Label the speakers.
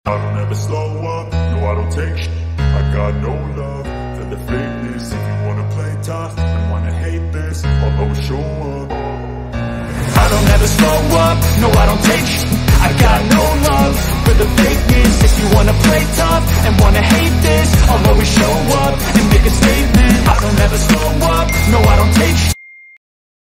Speaker 1: I don't ever slow up, no I don't take shit. I got no love for the fakeness. If you wanna play tough and wanna hate this, I'll always show up.
Speaker 2: I don't ever slow up, no I don't take shit. I got no love for the fakeness. If you wanna play tough and wanna hate this,